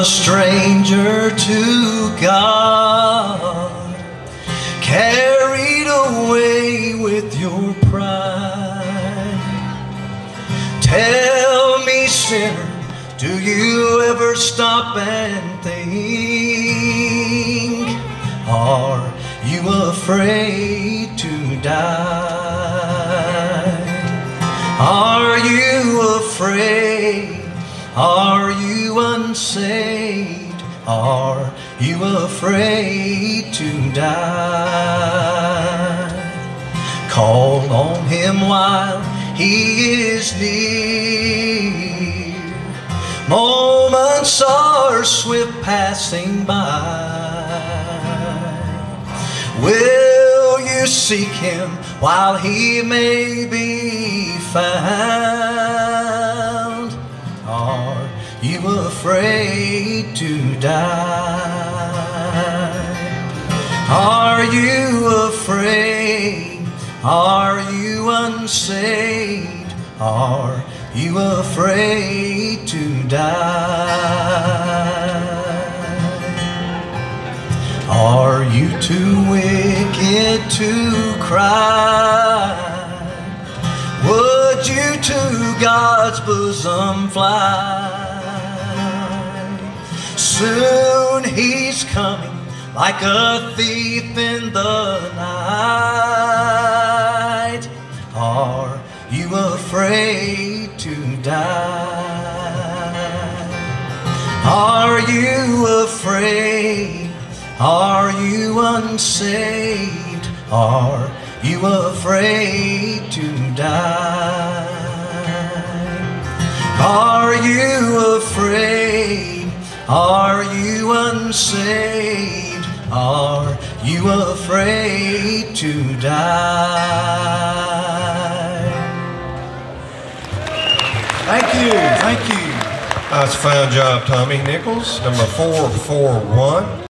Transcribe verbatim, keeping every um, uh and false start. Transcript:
stranger to God, carried away with your pride. Tell me, sinner, do you ever stop and think? Are you afraid to die? Are you afraid? Are you unsaved? Are you afraid to die? Call on him while he is near. Moments are swift passing by. Will you seek him while he may be found? Are you afraid to die? Are you afraid? Are you unsaved? Are you afraid to die? Are you too wicked to cry? Would you to God's bosom fly? Soon he's coming like a thief in the night. Are you afraid to die? Are you afraid? Are you unsaved? Are you afraid to die? Are you afraid? Are you unsaved? Are you afraid to die? Thank you, thank you. That's a fine job, Tommy. Nichols, number four four one.